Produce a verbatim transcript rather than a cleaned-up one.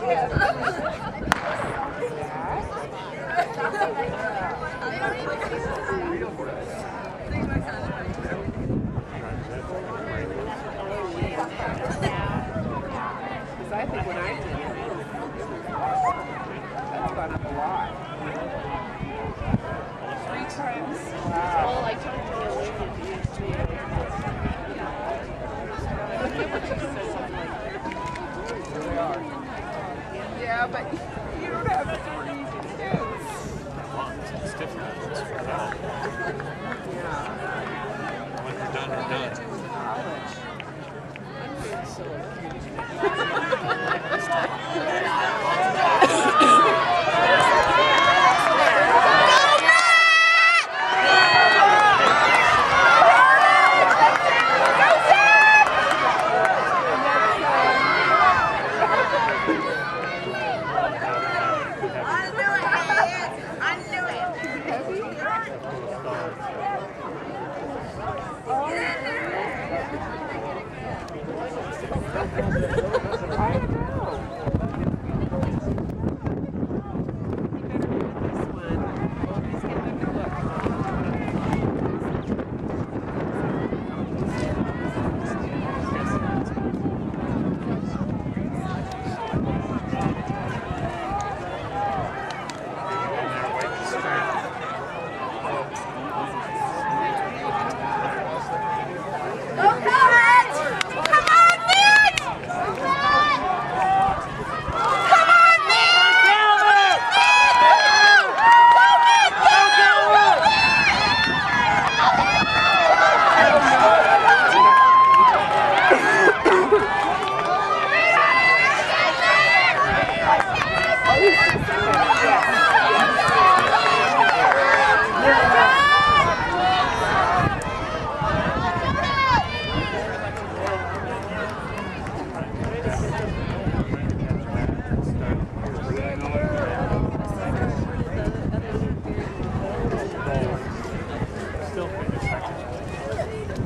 I think when I did it, that's gone up a lot. Three times. Wow. Well, I talked to the lady at the U S D A. They are. Yeah, but you don't have three kids. It's different. It's for now. Yeah. When you're done, you're done. Oh.